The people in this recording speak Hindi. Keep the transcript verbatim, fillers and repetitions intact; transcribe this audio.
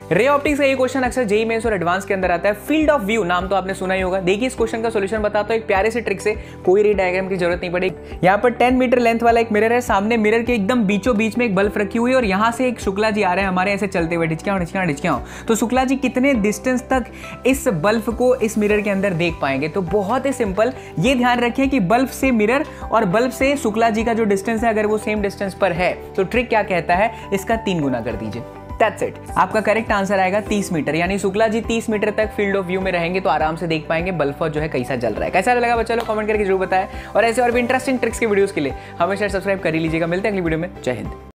रे ऑप्टिक्स का ये क्वेश्चन अक्सर जेईई मेंस और एडवांस के अंदर आता है। फील्ड ऑफ व्यू नाम तो आपने सुना ही होगा। देखिए इस क्वेश्चन का सॉल्यूशन बताता हूं एक प्यारे से ट्रिक से, कोई री डायग्राम की जरूरत नहीं पड़ेगी। यहाँ पर टेन मीटर लेंथ वाला एक मिरर है, सामने मिरर के एकदम बीचों बीच में एक बल्ब रखी हुई है और यहाँ से एक शुक्ला जी आ रहे हैं हमारे ऐसे चलते हुए, ढिचकियां ढिचकियां ढिचकियां। तो शुक्ला जी कितने डिस्टेंस तक इस बल्ब को इस मिरर के अंदर देख पाएंगे? तो बहुत ही सिंपल, ये ध्यान रखें कि बल्ब से मिरर और बल्ब से शुक्ला जी का जो डिस्टेंस है अगर वो सेम डिस्टेंस पर है तो ट्रिक क्या कहता है, इसका तीन गुना कर दीजिए। That's it. आपका करेक्ट आंसर आएगा तीस मीटर, यानी शुक्ला जी तीस मीटर तक फील्ड ऑफ व्यू में रहेंगे तो आराम से देख पाएंगे बल्ब जो है कैसा जल रहा है। कैसा लगा बच्चा लोग कमेंट करके जरूर बताएं और ऐसे और भी इंटरेस्टिंग ट्रिक्स के वीडियोस के लिए हमेशा सब्सक्राइब कर ही लीजिएगा। मिलते हैं अगली वीडियो में। जय हिंद।